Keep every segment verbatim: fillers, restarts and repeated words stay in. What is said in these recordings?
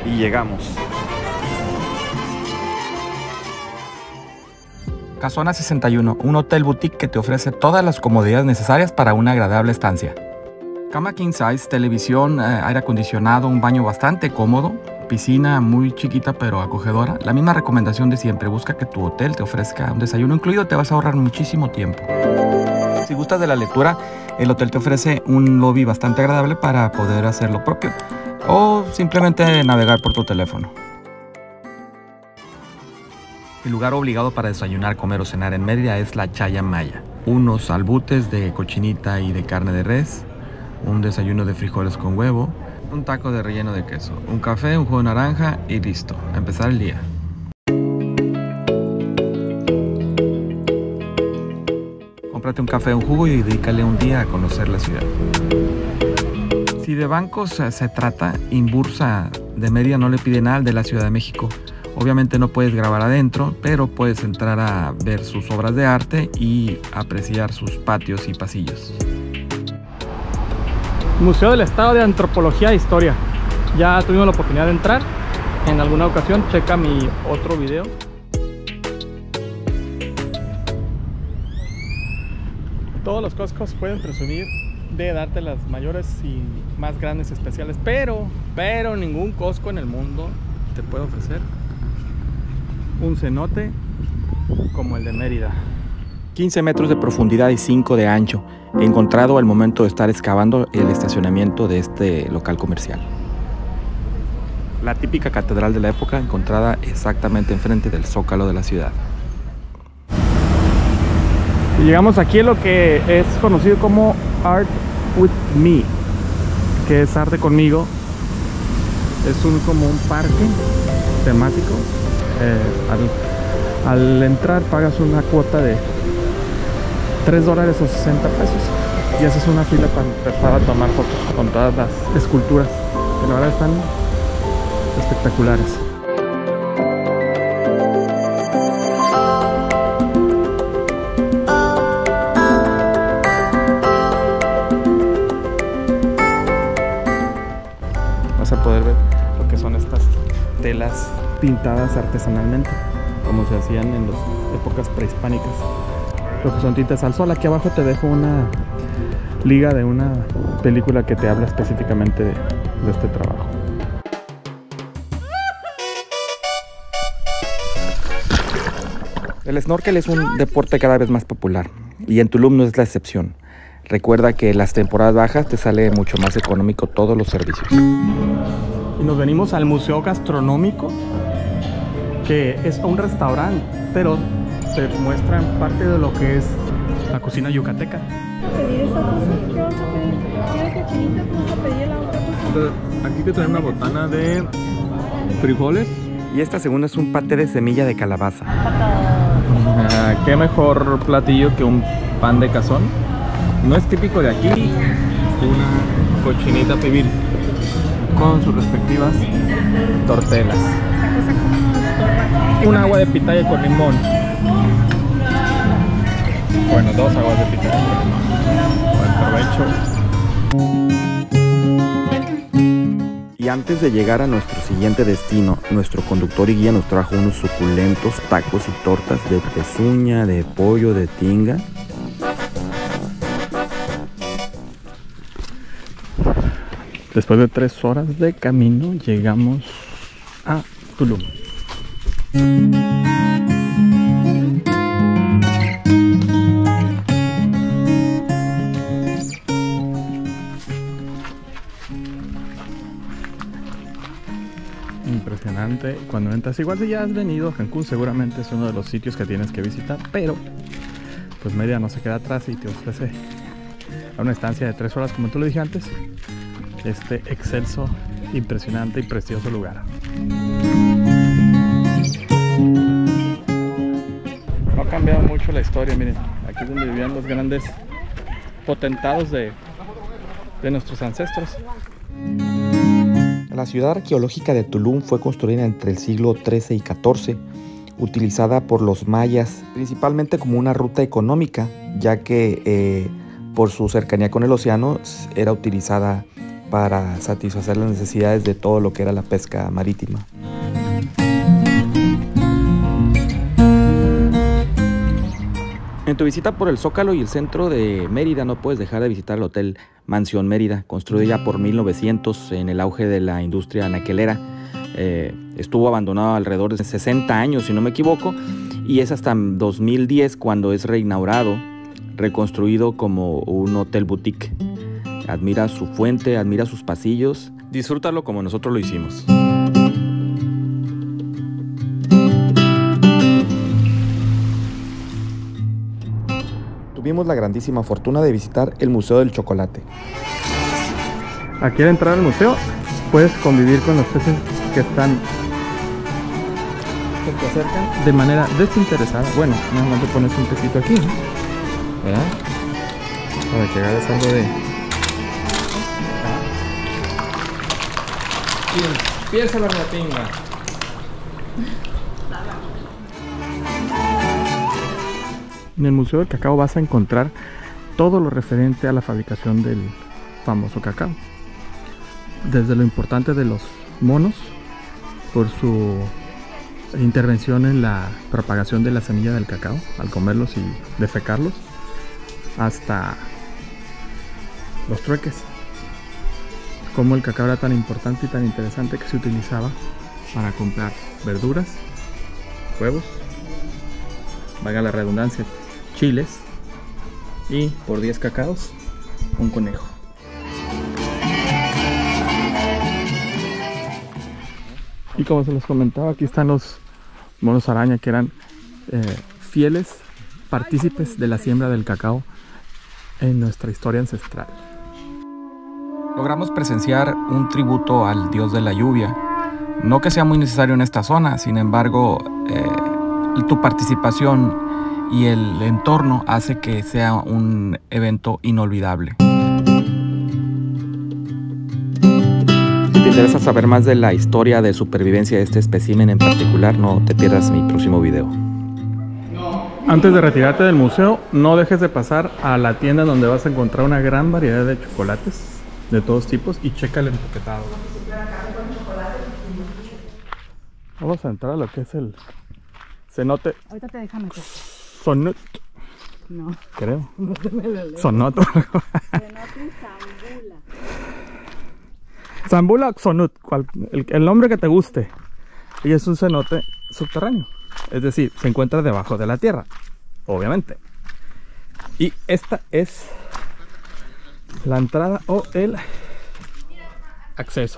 Y llegamos. Casona sesenta y uno, un hotel boutique que te ofrece todas las comodidades necesarias para una agradable estancia. Cama king size, televisión, eh, aire acondicionado, un baño bastante cómodo, piscina muy chiquita pero acogedora. La misma recomendación de siempre, busca que tu hotel te ofrezca un desayuno incluido, te vas a ahorrar muchísimo tiempo. Si gustas de la lectura, el hotel te ofrece un lobby bastante agradable para poder hacer lo propio o simplemente navegar por tu teléfono. El lugar obligado para desayunar, comer o cenar en Mérida es la Chaya Maya. Unos albutes de cochinita y de carne de res, un desayuno de frijoles con huevo, un taco de relleno de queso, un café, un jugo de naranja y listo, a empezar el día. Cómprate un café, un jugo y dedícale un día a conocer la ciudad. Si de bancos se trata, Inbursa de Mérida no le pide nada al de la Ciudad de México. Obviamente no puedes grabar adentro, pero puedes entrar a ver sus obras de arte y apreciar sus patios y pasillos. Museo del Estado de Antropología e Historia. Ya tuvimos la oportunidad de entrar en alguna ocasión, checa mi otro video. Todos los Costcos pueden presumir de darte las mayores y más grandes especiales, pero, pero ningún Costco en el mundo te puede ofrecer un cenote como el de Mérida. quince metros de profundidad y cinco de ancho, encontrado al momento de estar excavando el estacionamiento de este local comercial. La típica catedral de la época, encontrada exactamente enfrente del zócalo de la ciudad. Y llegamos aquí a lo que es conocido como Art with Me, que es arte conmigo. Es un como un parque temático. Eh, al, al entrar pagas una cuota de tres dólares o sesenta pesos y haces una fila para empezar a tomar fotos con todas las esculturas, que la verdad están espectaculares. Vas a poder ver lo que son estas telas pintadas artesanalmente, como se hacían en las épocas prehispánicas. Lo que son tintas al sol. Aquí abajo te dejo una liga de una película que te habla específicamente de, de este trabajo. El snorkel es un deporte cada vez más popular y en Tulum no es la excepción. Recuerda que en las temporadas bajas te sale mucho más económico todos los servicios. Y nos venimos al Museo Gastronómico, que es un restaurante, pero te muestran parte de lo que es la cocina yucateca. Pedir esa cosa, ¿qué vas a pedir? ¿Quieres cochinita? Vamos a pedir la otra cosa. Aquí te traen una botana de frijoles. Y esta segunda es un paté de semilla de calabaza. Ah, qué mejor platillo que un pan de cazón. No es típico de aquí. Una cochinita pibil con sus respectivas tortelas. Un agua de pitaya con limón. Bueno, dos aguas de pitaya con limón. Buen provecho. Y antes de llegar a nuestro siguiente destino, nuestro conductor y guía nos trajo unos suculentos tacos y tortas de pezuña, de pollo, de tinga. Después de tres horas de camino, llegamos a Tulum. Impresionante cuando entras. Igual si ya has venido a Cancún, seguramente es uno de los sitios que tienes que visitar, pero pues Mérida no se queda atrás y te ofrece a una estancia de tres horas, como tú lo dije antes, este excelso, impresionante y precioso lugar. No ha cambiado mucho la historia, miren, aquí es donde vivían los grandes potentados de, de nuestros ancestros. La ciudad arqueológica de Tulum fue construida entre el siglo trece y catorce, utilizada por los mayas principalmente como una ruta económica, ya que eh, por su cercanía con el océano era utilizada para satisfacer las necesidades de todo lo que era la pesca marítima. En tu visita por el Zócalo y el centro de Mérida no puedes dejar de visitar el Hotel Mansión Mérida, construido ya por mil novecientos en el auge de la industria anaquelera. Eh, estuvo abandonado alrededor de sesenta años, si no me equivoco, y es hasta dos mil diez cuando es reinaugurado, reconstruido como un hotel boutique. Admira su fuente, admira sus pasillos, disfrútalo como nosotros lo hicimos. Tuvimos la grandísima fortuna de visitar el Museo del Chocolate. Aquí al entrar al museo puedes convivir con los peces que están que te acercan de manera desinteresada. Bueno, nada más te pones un tecito aquí, ¿no? ¿Verdad? Para que agarres algo de... Y empieza la ratinga. En el Museo del Cacao vas a encontrar todo lo referente a la fabricación del famoso cacao. Desde lo importante de los monos, por su intervención en la propagación de la semilla del cacao, al comerlos y defecarlos, hasta los trueques. Cómo el cacao era tan importante y tan interesante que se utilizaba para comprar verduras, huevos, valga la redundancia, chiles, y por diez cacaos un conejo. Y como se les comentaba, aquí están los monos araña, que eran eh, fieles partícipes de la siembra del cacao en nuestra historia ancestral. Logramos presenciar un tributo al dios de la lluvia. No que sea muy necesario en esta zona, sin embargo, eh, tu participación y el entorno hace que sea un evento inolvidable. Si te interesa saber más de la historia de supervivencia de este espécimen en particular, no te pierdas mi próximo video. Antes de retirarte del museo, no dejes de pasar a la tienda donde vas a encontrar una gran variedad de chocolates de todos tipos y checa el empaquetado. Vamos a entrar a lo que es el cenote. Ahorita te deja meter. Sonut. No. Creo. No se me lo leo. Sonot. Cenote Zambula. Zambula o Sonut, cual, el, el nombre que te guste. Y es un cenote subterráneo. Es decir, se encuentra debajo de la tierra, obviamente. Y esta es la entrada o el acceso.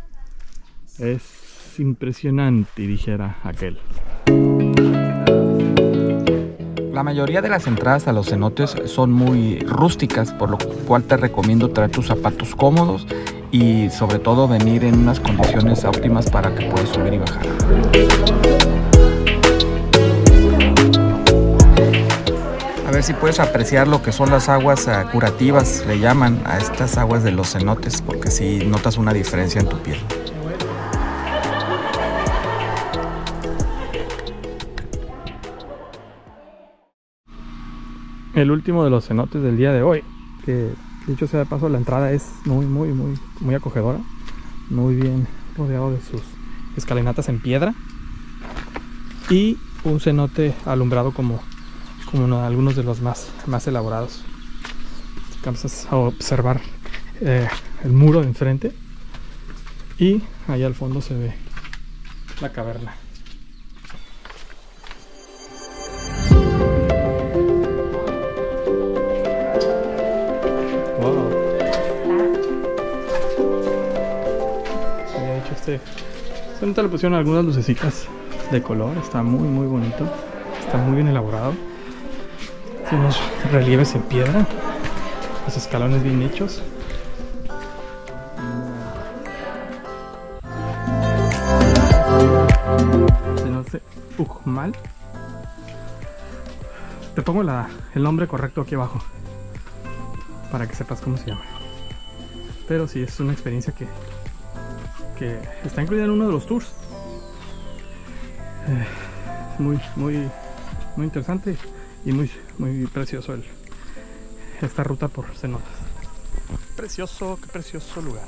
Es impresionante, dijera aquel. La mayoría de las entradas a los cenotes son muy rústicas, por lo cual te recomiendo traer tus zapatos cómodos y sobre todo venir en unas condiciones óptimas para que puedas subir y bajar. A ver si puedes apreciar lo que son las aguas uh, curativas, le llaman a estas aguas de los cenotes, porque sí notas una diferencia en tu piel. El último de los cenotes del día de hoy, que dicho sea de paso, la entrada es muy muy muy muy acogedora, muy bien rodeado de sus escalinatas en piedra y un cenote alumbrado como, como uno, algunos de los más, más elaborados. Alcanzas a observar eh, el muro de enfrente y allá al fondo se ve la caverna. Este cenote le pusieron algunas lucecitas de color, está muy muy bonito, está muy bien elaborado. Tiene unos relieves en piedra, los escalones bien hechos. Cenote Uxmal. Te pongo la, el nombre correcto aquí abajo para que sepas cómo se llama. Pero sí, es una experiencia que que está incluida en uno de los tours. Eh, muy, muy, muy interesante y muy, muy precioso el, esta ruta por cenotes. precioso, qué precioso lugar.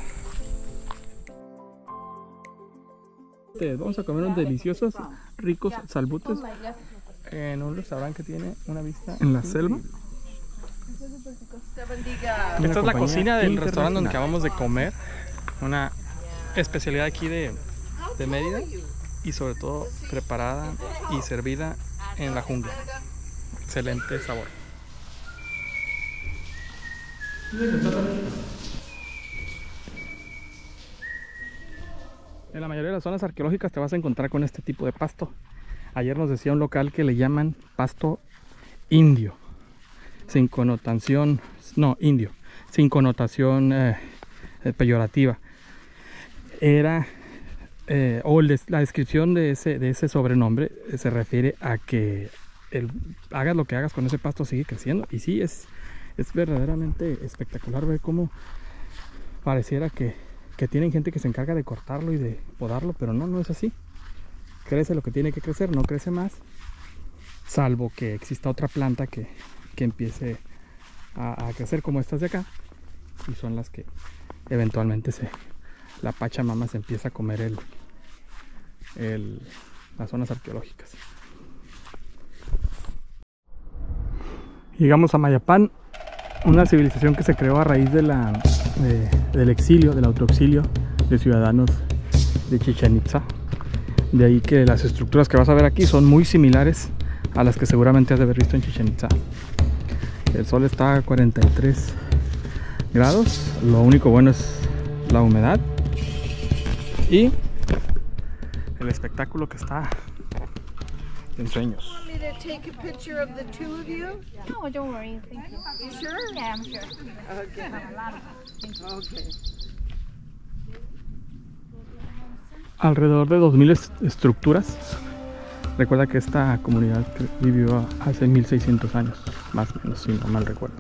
Vamos a comer unos deliciosos, ricos salbutes en un restaurante que tiene una vista en la selva. Esta es la cocina del restaurante donde acabamos de comer. Una especialidad aquí de, de Mérida y sobre todo preparada y servida en la jungla. Excelente sabor. En la mayoría de las zonas arqueológicas te vas a encontrar con este tipo de pasto. Ayer nos decía un local que le llaman pasto indio, sin connotación, no, indio, sin connotación eh, peyorativa. Era, eh, o el, la descripción de ese, de ese sobrenombre eh, se refiere a que el, hagas lo que hagas con ese pasto sigue creciendo. Y sí, es, es verdaderamente espectacular ver cómo pareciera que que tienen gente que se encarga de cortarlo y de podarlo, pero no, no es así. Crece lo que tiene que crecer, no crece más, salvo que exista otra planta que, que empiece a, a crecer como estas de acá, y son las que eventualmente se, la Pachamama se empieza a comer el, el, las zonas arqueológicas. Llegamos a Mayapán, una civilización que se creó a raíz de la, de, del exilio, del autoexilio de ciudadanos de Chichén Itzá. De ahí que las estructuras que vas a ver aquí son muy similares a las que seguramente has de haber visto en Chichén Itzá. El sol está a cuarenta y tres grados, lo único bueno es la humedad y el espectáculo que está en sueños. To take a picture of the two of you? No, don't worry. Thank you. You sure? Yeah, I'm sure. Okay. Okay. Alrededor de dos mil est estructuras. Recuerda que esta comunidad vivió hace mil seiscientos años, más o menos, si no mal recuerdo.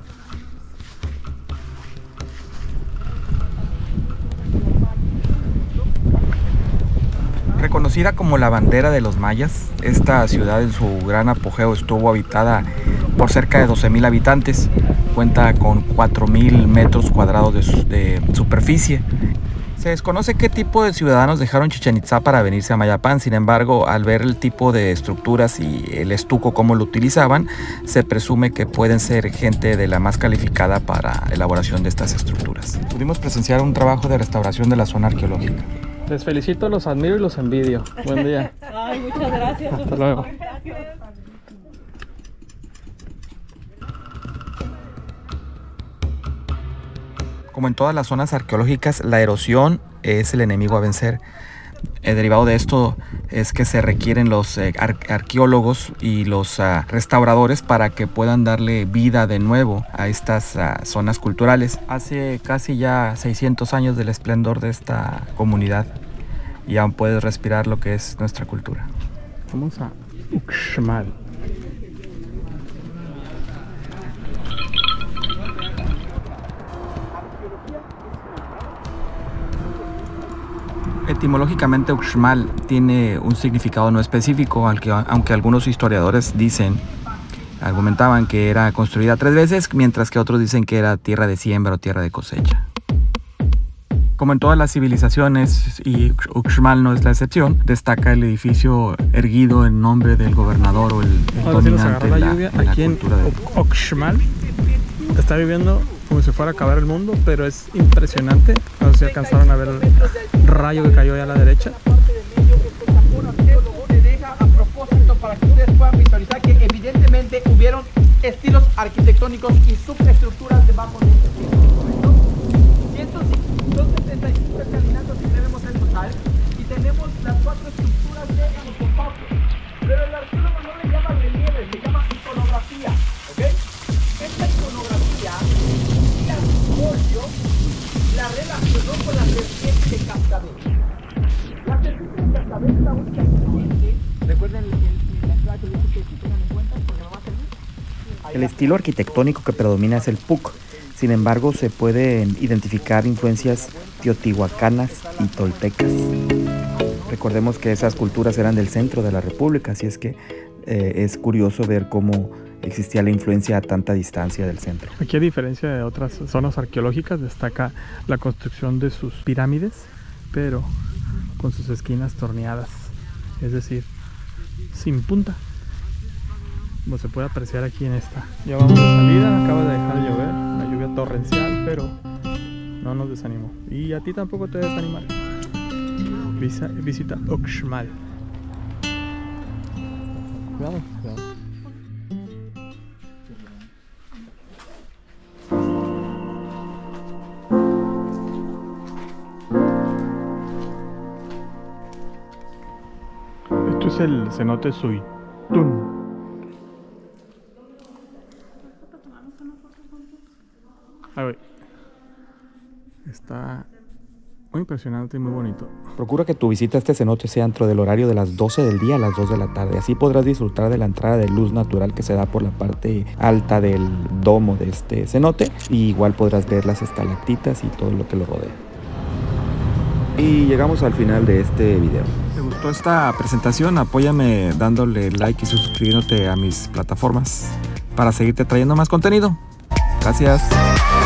Reconocida como la bandera de los mayas, esta ciudad en su gran apogeo estuvo habitada por cerca de doce mil habitantes, cuenta con cuatro mil metros cuadrados de, de superficie. Se desconoce qué tipo de ciudadanos dejaron Chichén Itzá para venirse a Mayapán, sin embargo, al ver el tipo de estructuras y el estuco, cómo lo utilizaban, se presume que pueden ser gente de la más calificada para la elaboración de estas estructuras. Pudimos presenciar un trabajo de restauración de la zona arqueológica. Les felicito, los admiro y los envidio. Buen día. Ay, muchas gracias. Hasta luego. Como en todas las zonas arqueológicas, la erosión es el enemigo a vencer. El derivado de esto es que se requieren los eh, ar arqueólogos y los uh, restauradores para que puedan darle vida de nuevo a estas uh, zonas culturales. Hace casi ya seiscientos años del esplendor de esta comunidad y aún puedes respirar lo que es nuestra cultura. Vamos a Uxmal. Etimológicamente Uxmal tiene un significado no específico, aunque algunos historiadores dicen, argumentaban que era construida tres veces, mientras que otros dicen que era tierra de siembra o tierra de cosecha. Como en todas las civilizaciones, y Uxmal no es la excepción, destaca el edificio erguido en nombre del gobernador o el, el Ahora sí nos dominante agarró en la la, lluvia. en la Aquí en cultura de... Uxmal está viviendo como si fuera a acabar el mundo, pero es impresionante. No sé si alcanzaron a ver el rayo que cayó ahí a la derecha. Un arqueólogo le deja a propósito para que ustedes puedan visualizar que evidentemente hubieron estilos arquitectónicos y subestructuras debajo de este ciento setenta y cinco escalinatas que tenemos en total y tenemos las cuatro estructuras de Anapopapo. Pero el arqueólogo no le llama relieves, le llama iconografía, ¿ok? Esta iconografía, la Scorpio la relacionó con la serpiente de cascabel. La serpiente de cascabel es la única serpiente. Recuerden la entrada que les dije que tengan en cuenta porque me va a servir. El estilo arquitectónico que predomina es el Puc. Sin embargo, se pueden identificar influencias teotihuacanas y toltecas. Recordemos que esas culturas eran del centro de la República, así es que eh, es curioso ver cómo existía la influencia a tanta distancia del centro. Aquí, a diferencia de otras zonas arqueológicas, destaca la construcción de sus pirámides, pero con sus esquinas torneadas, es decir, sin punta, como se puede apreciar aquí en esta. Ya vamos de salida, acaba de dejar de llover, una lluvia torrencial, pero no nos desanimó. Y a ti tampoco te debe desanimar. Visa, visita Uxmal. Cuidado, cuidado. Esto es el cenote Suitún. Ahí voy. Está muy impresionante y muy bonito. Procura que tu visita a este cenote sea dentro del horario de las doce del día a las dos de la tarde. Así podrás disfrutar de la entrada de luz natural que se da por la parte alta del domo de este cenote. Y igual podrás ver las estalactitas y todo lo que lo rodea. Y llegamos al final de este video. ¿Te gustó esta presentación? Apóyame dándole like y suscribiéndote a mis plataformas para seguirte trayendo más contenido. Gracias.